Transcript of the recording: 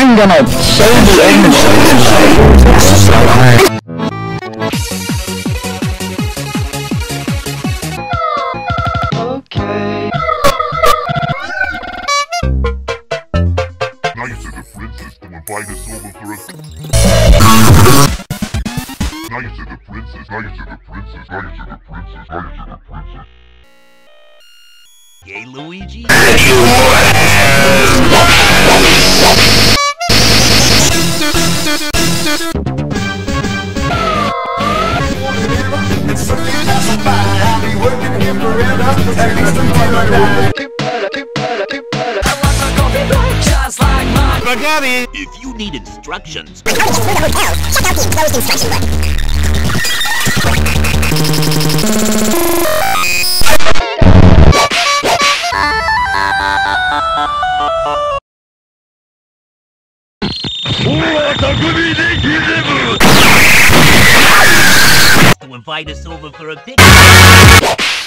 I'm gonna show the end. Okay. Nice of the princess to invite us over for a... Nice of the princess, nice of the princess, nice of the princess, nice of the princess. Yay, Luigi! Spaghetti! If you need instructions... Check out the enclosed instruction book. To invite us over for a picnic.